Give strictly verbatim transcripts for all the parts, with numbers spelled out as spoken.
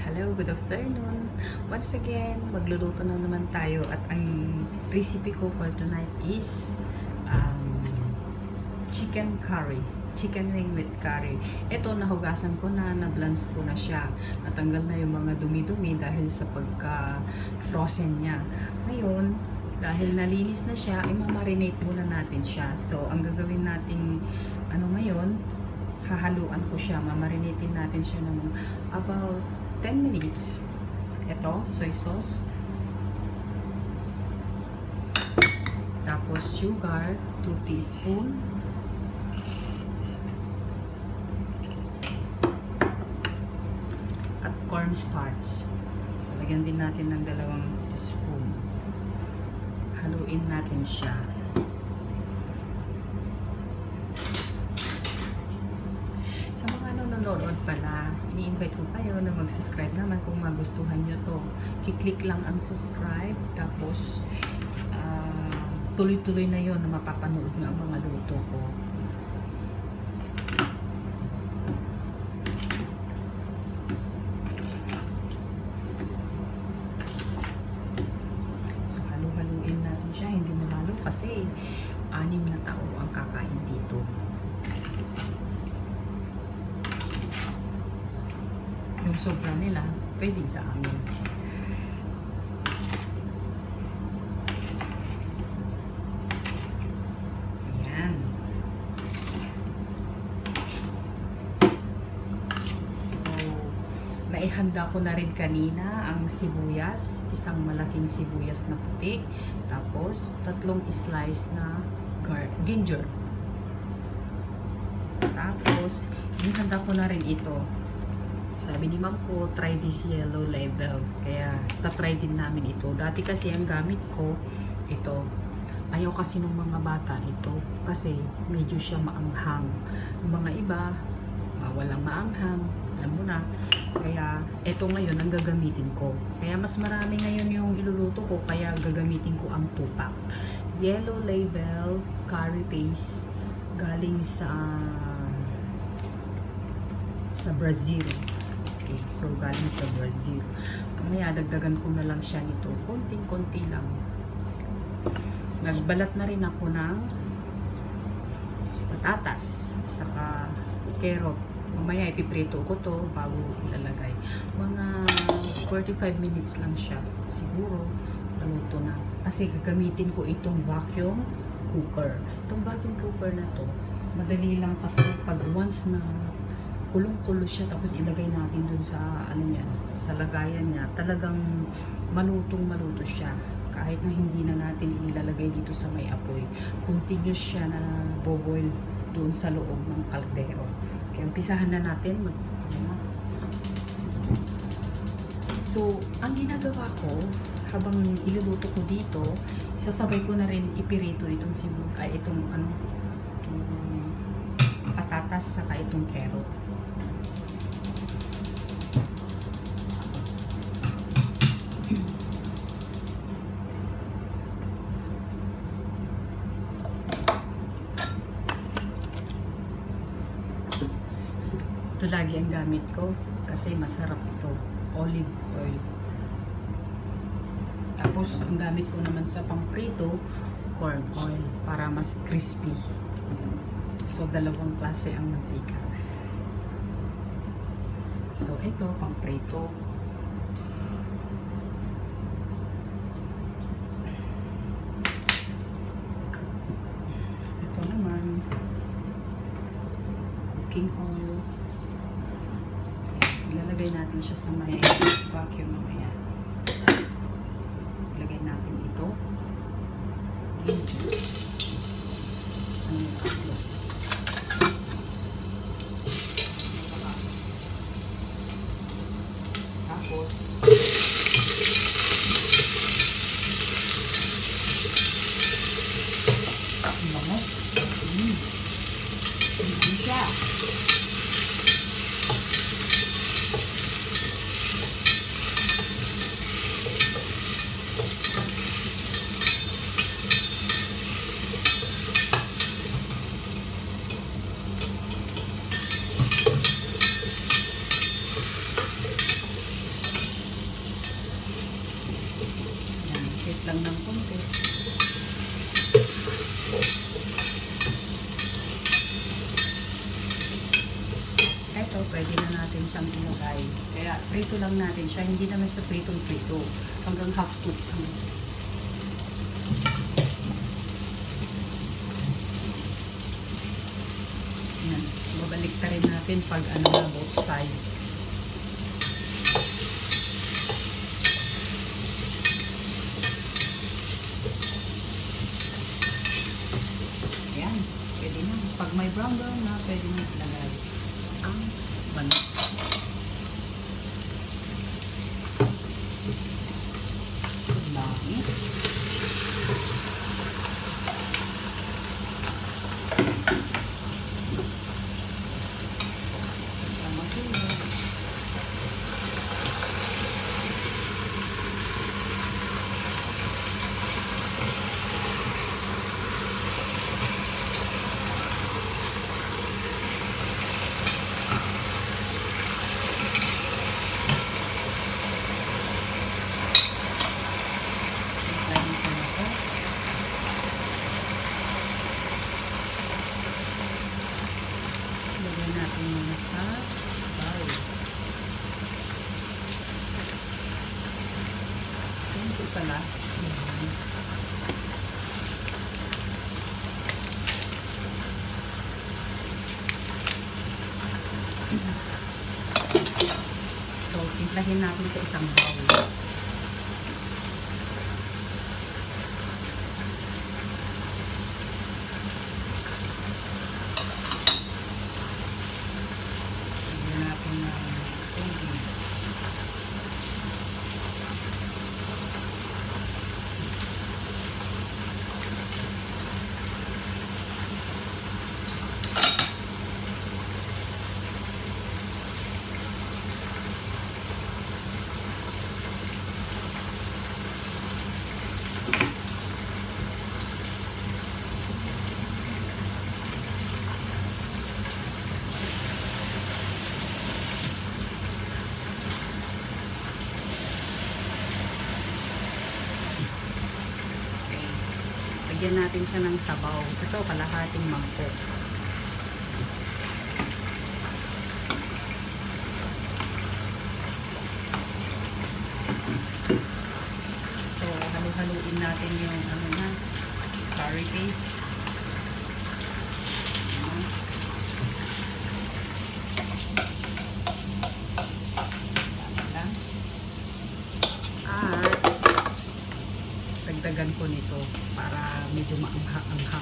Hello, good afternoon. Once again, magluluto na naman tayo at ang recipe ko for tonight is um, chicken curry. Chicken wing with curry. Ito, nahugasan ko na, na-blance ko na siya. Natanggal na yung mga dumi-dumi dahil sa pagka-frozen niya. Ngayon, dahil nalinis na siya, i-marinate muna natin siya. So, ang gagawin natin, ano ngayon, hahaluan ko siya. Mamarinatein natin siya ng about ten minutes. Ito, soy sauce. Tapos, sugar, two teaspoons. At cornstarch. So, lagyan din natin ng dalawang teaspoon. Haluin natin siya. Sa mga nanonood pala, ini-invite ko kayo na mag-subscribe naman kung magustuhan nyo to. Kiklik lang ang subscribe, tapos tuloy-tuloy uh, na yon na mapapanood nyo ang mga luto ko. So, halu-haluin natin siya. Hindi mahalo kasi anim na tao ang kakain dito. Yung sobra nila, pwede sa amin. Ayan. So, naihanda ko na rin kanina ang sibuyas. Isang malaking sibuyas na puti. Tapos, tatlong slice na ginger. Tapos, ihanda ko na rin ito. Sabi ni ma'am ko, try this yellow label. Kaya, tatry din namin ito. Dati kasi ang gamit ko, ito. Ayaw kasi ng mga bata ito. Kasi, medyo siya maanghang. Yung mga iba, walang maanghang. Alam mo na. Kaya, ito ngayon ang gagamitin ko. Kaya, mas marami ngayon yung iluluto ko. Kaya, gagamitin ko ang two-pack. Yellow label curry paste. Galing sa sa Brazil. Okay, so galing sa Brazil. Kamaya, dagdagan ko na lang siya nito. Konting-konti lang. Nagbalat na rin ako ng patatas. Saka carrot. Mamaya, ipiprito ko to bago ilalagay. Mga forty-five minutes lang siya. Siguro, naluto na. Kasi gagamitin ko itong vacuum cooker. Itong vacuum cooker na to, madali lang kasi pag once na kulong-kulo siya, tapos ilagay natin dun sa ano niya, sa lagayan niya, talagang malutong maluto siya kahit na hindi na natin inilalagay dito sa may apoy. Continuous siya na boboil doon sa loob ng kaldero. Kaya umpisahan na natin mag ano. So, ang ginagawa ko habang iluluto ko dito, sasabay ko na rin ipirito itong sibu ay itong ano itong patatas saka itong carrot. Ito lagi ang gamit ko kasi masarap ito. Olive oil. Tapos, ang gamit ko naman sa pamprito, corn oil para mas crispy. So, dalawang klase ang mantika. So, ito, pamprito. Ito naman, cooking oil. Ilalagay natin siya sa may vacuum mamaya. So, ilagay natin ito. Tapos, ang bango. Mm. Hindi siya. lang ng konti. Ito, pwede na natin siyang ilagay. Kaya, prito lang natin siya. Hindi naman sa pritong-prito. Hanggang half cook. Yan. Babalik ta rin natin pag ano na, both side. Yan. Pwede na. Pag may brown brown na, pwede na ilagay ang manok. Dami. Lagyan natin mga sa bowl. Ito pala. So, timplahin natin sa isang bowl. Lagyan natin siya ng sabaw. Ito, kalahating mangkok. So, halu-haluin natin yung ano na, curry paste. At dagdagan ko nito para medyo maanghang-anghang.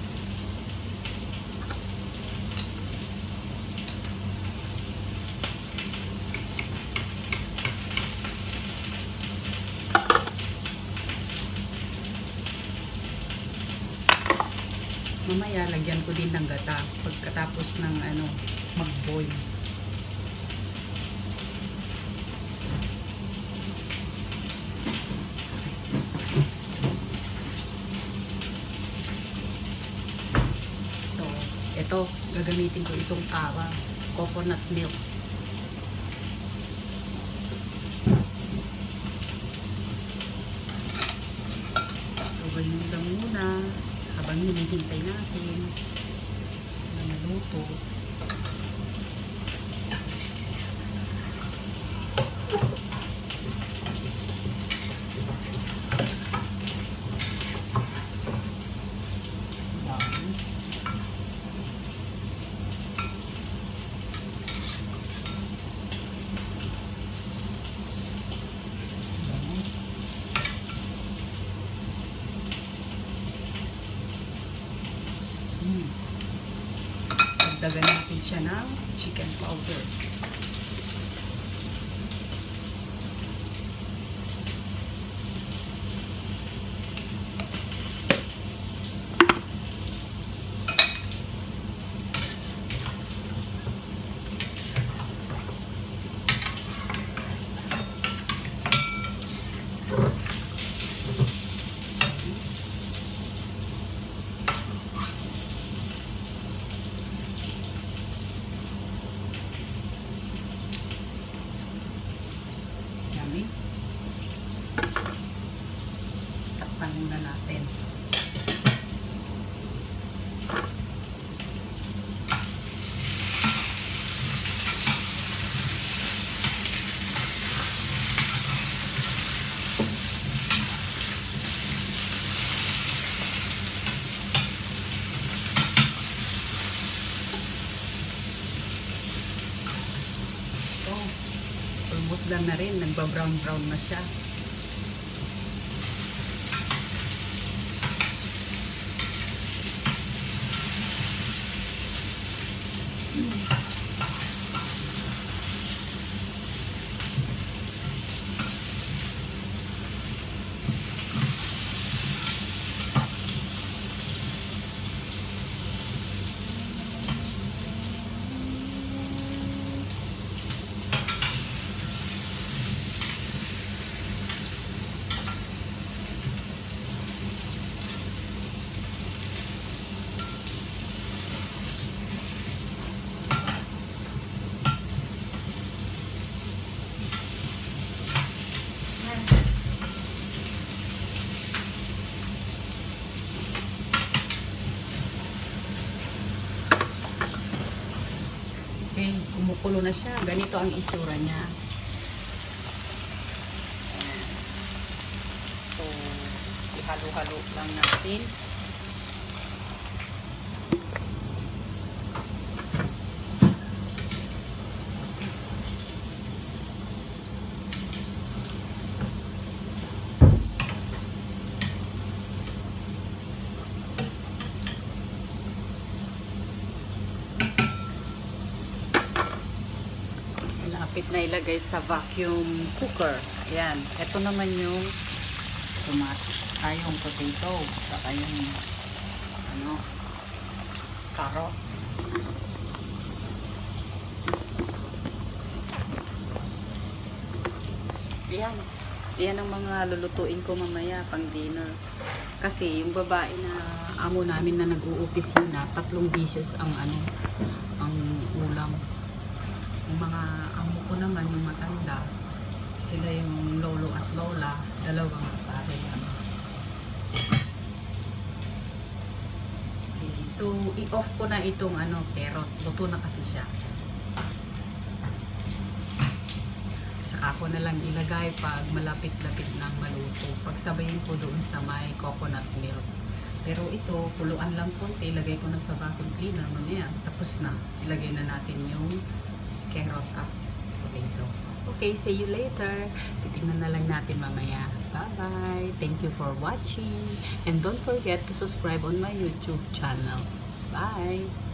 Mamaya lagyan ko din ng gata pagkatapos ng ano mag-boil. Ito, gagamitin ko itong tara, coconut milk. So, ganyan lang muna habang hinihintay natin na maluto. Hmm. Dagdagan natin siya ng chicken powder. ito. Almost done na rin. Nagba-brown-brown na siya. Okay, kumukulo na siya. Ganito ang itsura niya. Ayan. So, ihalo-halo lang natin. Lapit na ilagay sa vacuum cooker. Ayan. Ito naman yung tomato. Ay, yung potato. Saka yung ano, carrot. Ayan. Ayan ang mga lulutuin ko mamaya pang dinner. Kasi yung babae na amo namin na nag-uopisina, tatlong dishes ang ano, ang ulam. Yung mga amo ko naman, yung matanda, sila yung lolo at lola, dalawang pare. Okay, so i-off ko na itong ano, carrot. Luto na kasi siya. Saka ko na lang ilagay pag malapit-lapit ng maluto. Pagsabayin ko doon sa may coconut milk. Pero ito, kuluan lang konti, ilagay ko na sa vacuum cleaner mamaya. Tapos na, ilagay na natin yung carrot at potato. Okay, see you later. Titignan na lang natin mamaya. Bye-bye. Thank you for watching. And don't forget to subscribe on my YouTube channel. Bye!